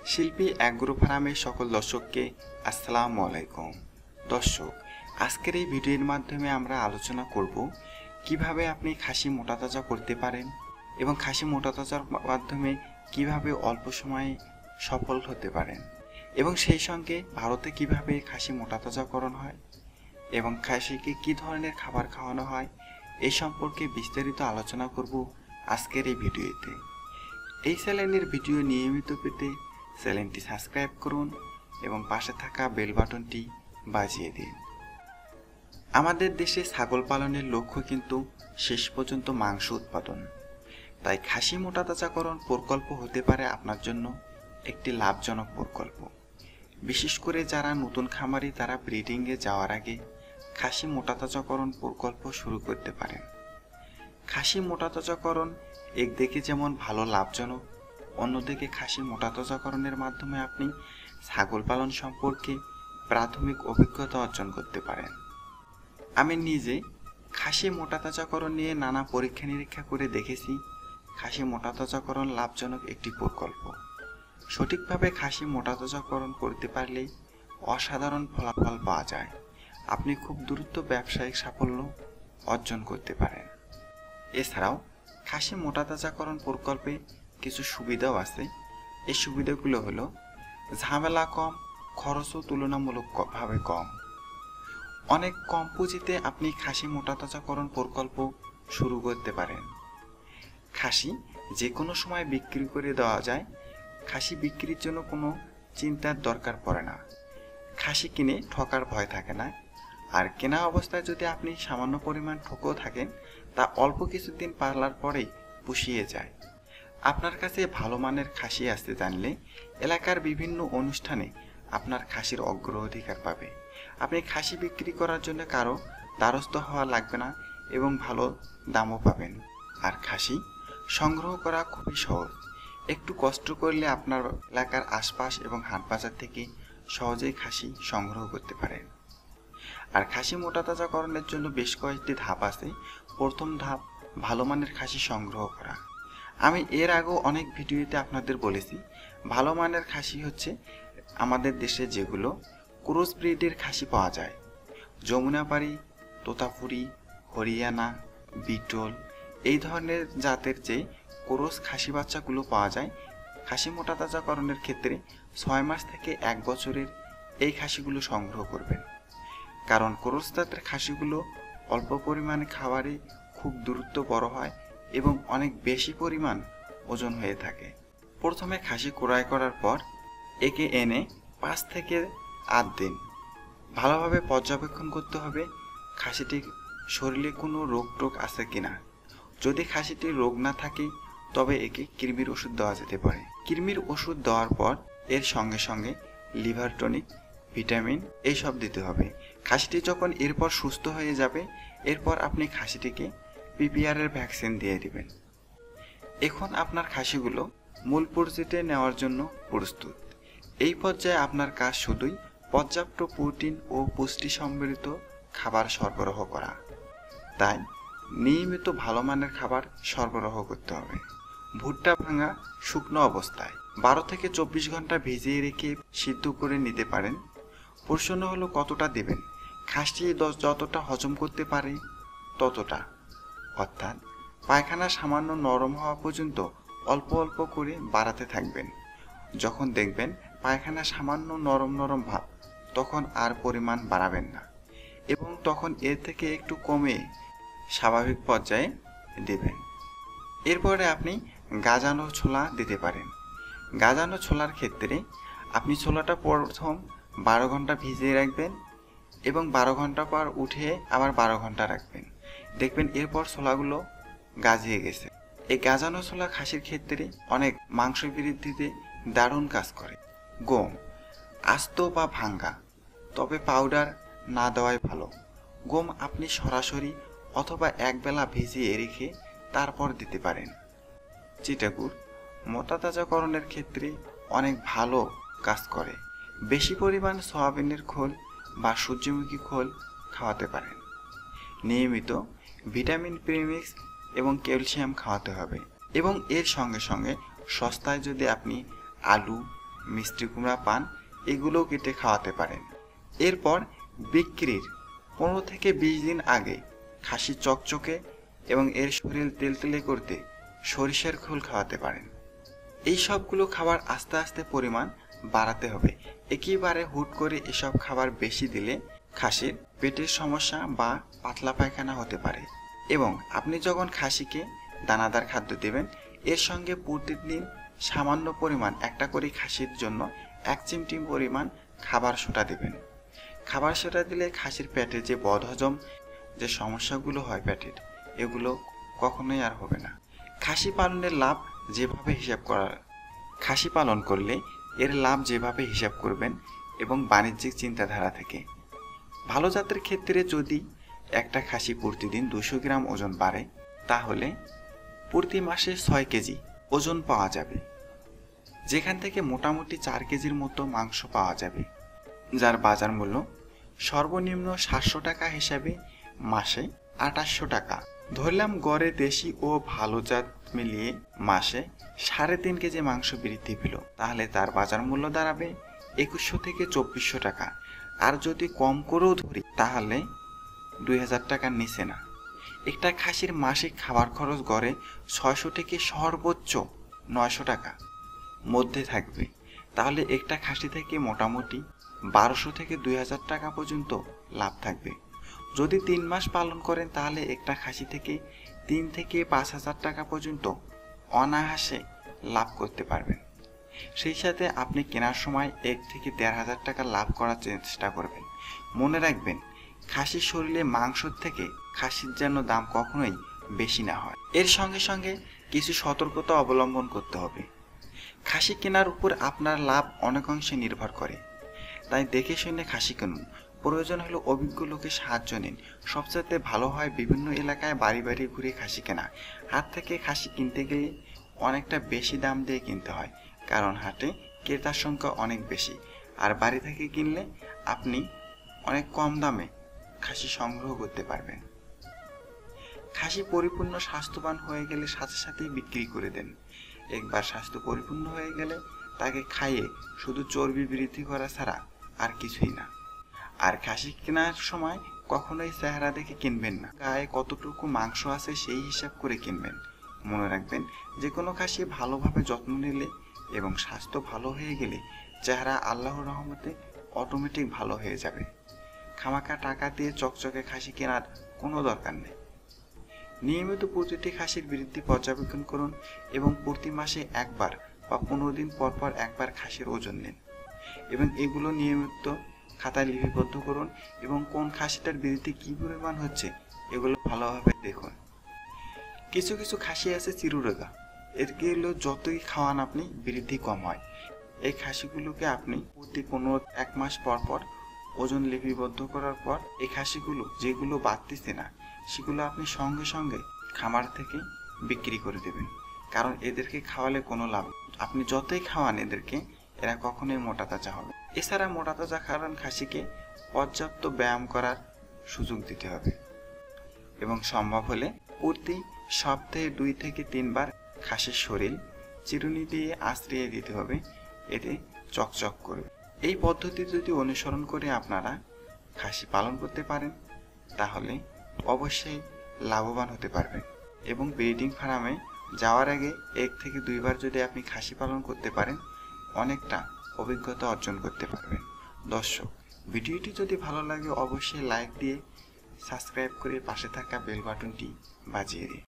শিল্পী অ্যাগ্রো ফার্মের সকল দর্শককে আসসালামু আলাইকুম। দর্শক, আজকের এই ভিডিওর মাধ্যমে আমরা আলোচনা করব কিভাবে আপনি খাসি মোটাতাজা করতে পারেন এবং খাসি মোটাতাজার মাধ্যমে কিভাবে অল্প সময়ে সফল হতে পারেন এবং সেই সঙ্গে ভারতে কিভাবে খাসি মোটাতাজাকরণ হয় এবং খাসিকে কী ধরনের খাবার খাওয়ানো হয় এই সম্পর্কে বিস্তারিত আলোচনা করব আজকের এই ভিডিওতে। এই চ্যানেলের ভিডিও নিয়মিত পেতে চ্যানেলটি সাবস্ক্রাইব করুন এবং পাশে থাকা বেল বাটনটি বাজিয়ে দিন। আমাদের দেশে ছাগল পালনের লক্ষ্য কিন্তু শেষ পর্যন্ত মাংস উৎপাদন, তাই খাসি মোটাতাজাকরণ প্রকল্প হতে পারে আপনার জন্য একটি লাভজনক প্রকল্প। বিশেষ করে যারা নতুন খামারি তারা ব্রিডিংয়ে যাওয়ার আগে খাসি মোটাতাজাকরণ প্রকল্প শুরু করতে পারেন। খাসি মোটাতাজাকরণ একদিকে যেমন ভালো লাভজনক, অন্যদিকে খাসি মোটাতাজাকরণের মাধ্যমে আপনি ছাগল পালন সম্পর্কে প্রাথমিক অভিজ্ঞতা অর্জন করতে পারেন। আমি নিজে খাসি মোটাতাজাকরণ নিয়ে নানা পরীক্ষা নিরীক্ষা করে দেখেছি খাসি মোটাতাজাকরণ লাভজনক একটি প্রকল্প। সঠিকভাবে খাসি মোটাতাজাকরণ করতে পারলেই অসাধারণ ফলাফল পাওয়া যায়। আপনি খুব দ্রুত ব্যবসায়িক সাফল্য অর্জন করতে পারেন। এছাড়াও খাসি মোটাতাজাকরণ প্রকল্পে কিছু সুবিধাও আছে। এই সুবিধাগুলো হলো ঝামেলা কম, খরচও তুলনামূলকভাবে কম। অনেক কম পুঁজিতে আপনি খাসি মোটাতাজাকরণ প্রকল্প শুরু করতে পারেন। খাসি যে কোনো সময় বিক্রি করে দেওয়া যায়। খাসি বিক্রির জন্য কোনো চিন্তার দরকার পড়ে না। খাসি কিনে ঠকার ভয় থাকে না। আর কেনা অবস্থায় যদি আপনি সামান্য পরিমাণ ঠকেও থাকেন তা অল্প কিছুদিন পালার পরেই পুষিয়ে যায়। আপনার কাছে ভালো মানের খাসি আসতে জানলে এলাকার বিভিন্ন অনুষ্ঠানে আপনার খাসির অগ্রাধিকার পাবে। আপনি খাসি বিক্রি করার জন্য কারো দ্বারস্থ হওয়া লাগবে না এবং ভালো দামও পাবেন। আর খাসি সংগ্রহ করা খুবই সহজ। একটু কষ্ট করলে আপনার এলাকার আশপাশ এবং হাটবাজার থেকে সহজেই খাসি সংগ্রহ করতে পারেন। আর খাসি মোটাতাজাকরণের জন্য বেশ কয়েকটি ধাপ আছে। প্রথম ধাপ ভালো মানের খাসি সংগ্রহ করা। আমি এর আগেও অনেক ভিডিওতে আপনাদের বলেছি ভালো মানের খাসি হচ্ছে আমাদের দেশে যেগুলো ক্রস ব্রিডের খাসি পাওয়া যায়। যমুনাপাড়ি, তোতাপুরি, হরিয়ানা, বিটল এই ধরনের জাতের যে ক্রস খাসি বাচ্চাগুলো পাওয়া যায় খাসি মোটাতাজাকরণের ক্ষেত্রে 6 মাস থেকে 1 বছরের এই খাসিগুলো সংগ্রহ করবেন। কারণ ক্রস জাতের খাসিগুলো অল্প পরিমাণে খাবারে খুব দ্রুত বড় হয় এবং অনেক বেশি পরিমাণ ওজন হয়ে থাকে। প্রথমে খাসি ক্রয় করার পর একে এনে 5 থেকে 8 দিন ভালোভাবে পর্যবেক্ষণ করতে হবে খাসিটির শরীরে কোনো রোগ টোগ আছে কিনা। যদি খাসিটির রোগ না থাকে তবে একে কৃমির ওষুধ দেওয়া যেতে পারে। কৃমির ওষুধ দেওয়ার পর এর সঙ্গে সঙ্গে লিভার টনিক, ভিটামিন এইসব দিতে হবে। খাসিটি যখন এরপর সুস্থ হয়ে যাবে এরপর আপনি খাসিটিকে পিপিআরের ভ্যাকসিন দিয়ে দিবেন। এখন আপনার খাসিগুলো মূল পর্যায়ে নেওয়ার জন্য প্রস্তুত। এই পর্যায়ে আপনার কাজ শুধুই পর্যাপ্ত প্রোটিন ও পুষ্টি সমৃদ্ধ খাবার সরবরাহ করা। তাই নিয়মিত ভালো মানের খাবার সরবরাহ করতে হবে। ভুট্টা ভাঙা শুকনো অবস্থায় 12 থেকে 24 ঘন্টা ভিজিয়ে রেখে সিদ্ধ করে নিতে পারেন। প্রশ্ন হলো কতটা দেবেন। খাসি যতটা হজম করতে পারে ততটা, অর্থাৎ পায়খানা সামান্য নরম হওয়া পর্যন্ত অল্প অল্প করে বাড়াতে থাকবেন। যখন দেখবেন পায়খানা সামান্য নরম ভাব তখন আর পরিমাণ বাড়াবেন না এবং তখন এর থেকে একটু কমে স্বাভাবিক পর্যায়ে দেবেন। এরপরে আপনি গাজানো ছোলা দিতে পারেন। গাজানো ছোলার ক্ষেত্রে আপনি ছোলাটা প্রথম 12 ঘন্টা ভিজিয়ে রাখবেন এবং 12 ঘন্টা পর উঠে আবার 12 ঘন্টা রাখবেন। দেখবেন এরপর ছোলাগুলো গাজিয়ে গেছে। এই গাজানো ছোলা খাসির ক্ষেত্রে অনেক মাংস বৃদ্ধিতে দারুণ কাজ করে। গম আস্ত বা ভাঙ্গা, তবে পাউডার না দেওয়াই ভালো। গম আপনি সরাসরি অথবা একবেলা ভিজিয়ে রেখে তারপর দিতে পারেন। চিটাগুড় মোটাতাজাকরণের ক্ষেত্রে অনেক ভালো কাজ করে। বেশি পরিমাণ সয়াবিনের খোল বা সূর্যমুখী খোল খাওয়াতে পারেন। নিয়মিত ভিটামিন প্রিমিক্স এবং ক্যালসিয়াম খাওয়াতে হবে এবং এর সঙ্গে সঙ্গে সস্তায় যদি আপনি আলু, মিষ্টি কুমড়া পান এগুলোও কেটে খাওয়াতে পারেন। এরপর বিক্রির 15 থেকে 20 দিন আগে খাসি চকচকে এবং এর শরীর তেলতেলে করতে সরিষার খোল খাওয়াতে পারেন। এই সবগুলো খাবার আস্তে আস্তে পরিমাণ বাড়াতে হবে। একেবারে হুট করে এসব খাবার বেশি দিলে খাসির পেটের সমস্যা বা পাতলা পায়খানা হতে পারে। এবং আপনি যখন খাসিকে দানাদার খাদ্য দেবেন, এর সঙ্গে প্রতিদিন সামান্য পরিমাণ একটা করে খাসির জন্য 1 চিমটি পরিমাণ খাবার সোডা দেবেন। খাবার সোডা দিলে খাসির পেটে যে বদহজম যে সমস্যাগুলো হয় পেটের, এগুলো কখনোই আর হবে না। খাসি পালনের লাভ যেভাবে খাসি পালন করলে এর লাভ যেভাবে হিসাব করবেন এবং বাণিজ্যিক চিন্তাধারা থেকে ভালো জাতের ক্ষেত্রে যদি একটা খাসি প্রতিদিন 200 গ্রাম ওজন বাড়ে, তাহলে প্রতি মাসে 6 কেজি ওজন পাওয়া যাবে, যেখান থেকে মোটামুটি 4 কেজির মতো মাংস পাওয়া যাবে, যার বাজার মূল্য সর্বনিম্ন 700 টাকা হিসাবে মাসে 2800 টাকা। ধরলাম গড়ে দেশি ও ভালো জাত মিলিয়ে মাসে 3.5 কেজি মাংস বৃদ্ধি পেল, তাহলে তার বাজার মূল্য দাঁড়াবে 2100 থেকে 2400 টাকা। আর যদি কম করেও ধরি তাহলে 2000 টাকার নিচে না। একটা খাসির মাসিক খাবার খরচ গড়ে 600 থেকে সর্বোচ্চ 900 টাকা মধ্যে থাকবে, তাহলে একটা খাসি থেকে মোটামুটি 1200 থেকে 2000 টাকা পর্যন্ত লাভ থাকবে। যদি 3 মাস পালন করেন তাহলে একটা খাসি থেকে 3 থেকে 5000 টাকা পর্যন্ত অনায়াসে লাভ করতে পারবেন। সেই সাথে আপনি কেনার সময় 1 থেকে 1500 টাকা লাভ করার চেষ্টা করবেন। মনে রাখবেন, খাসির শরীরে মাংসর থেকে খাসির যেন দাম কখনোই বেশি না হয়। এর সঙ্গে সঙ্গে কিছু সতর্কতা অবলম্বন করতে হবে। খাসি কেনার উপর আপনার লাভ অনেকাংশে নির্ভর করে, তাই দেখে শুনে খাসি কিনুন। প্রয়োজন হলে অভিজ্ঞ লোকের সাহায্য নিন। সবচেয়ে ভালো হয় বিভিন্ন এলাকায় বাড়ি বাড়ি ঘুরে খাসি কেনা। হাট থেকে খাসি কিনতে গেলে অনেকটা বেশি দাম দিয়ে কিনতে হয়, কারণ হাটে ক্রেতার সংখ্যা অনেক বেশি। আর বাড়ি থেকে কিনলে আপনি অনেক কম দামে খাসি সংগ্রহ করতে পারবেন। খাসি পরিপূর্ণ স্বাস্থ্যবান হয়ে গেলে সাথে সাথেই বিক্রি করে দেন। একবার স্বাস্থ্য পরিপূর্ণ হয়ে গেলে তাকে খাইয়ে শুধু চর্বি বৃদ্ধি করা ছাড়া আর কিছুই না। আর খাসি কেনার সময় কখনোই চেহারা দেখে কিনবেন না, গায়ে কতটুকু মাংস আছে সেই হিসাব করে কিনবেন। মনে রাখবেন, যে কোনো খাসি ভালোভাবে যত্ন নিলে এবং স্বাস্থ্য ভালো হয়ে গেলে চেহারা আল্লাহর রহমতে অটোমেটিক ভালো হয়ে যাবে। খামাকা টাকা দিয়ে চকচকে খাসি কেনার কোনো দরকার নেই। নিয়মিত প্রতিটি খাসির বৃদ্ধি পর্যবেক্ষণ করুন এবং প্রতি মাসে একবার বা 15 দিন পর পর একবার খাসির ওজন নিন এবং এগুলো নিয়মিত খাতায় লিপিবদ্ধ করুন এবং কোন খাসিটার বৃদ্ধি কী পরিমাণ হচ্ছে এগুলো ভালোভাবে দেখুন। কিছু কিছু খাসি আছে চিরুরোগা, এগুলো যতই খাওয়ান আপনি বৃদ্ধি কম হয়। এই খাসিগুলোকে আপনি প্রতি 1 মাস পর পর ওজন লিপিবদ্ধ করার পর এই খাসিগুলো যেগুলো বাড়তেছে না সেগুলো আপনি সঙ্গে সঙ্গে খামার থেকে বিক্রি করে দেবেন, কারণ এদেরকে খাওয়ালে কোনো লাভ। আপনি যতই খাওয়ান এদেরকে, এরা কখনোই মোটা তাজা হবে। এছাড়া মোটা তাজা খাওয়ান খাসিকে পর্যাপ্ত ব্যায়াম করার সুযোগ দিতে হবে এবং সম্ভব হলে প্রতি সপ্তাহে 2 থেকে 3 বার খাসির শরীর চিরুনি দিয়ে আঁচড়িয়ে দিতে হবে, এতে চকচক করবে। এই পদ্ধতি যদি অনুসরণ করে আপনারা খাসি পালন করতে পারেন তাহলে অবশ্যই লাভবান হতে পারবেন এবং ব্রিডিং ফার্মে যাওয়ার আগে 1 থেকে 2 বার যদি আপনি খাসি পালন করতে পারেন অনেকটা অভিজ্ঞতা অর্জন করতে পারবেন। দর্শক, ভিডিওটি যদি ভালো লাগে অবশ্যই লাইক দিয়ে সাবস্ক্রাইব করে পাশে থাকা বেল বাটনটি বাজিয়ে দিন।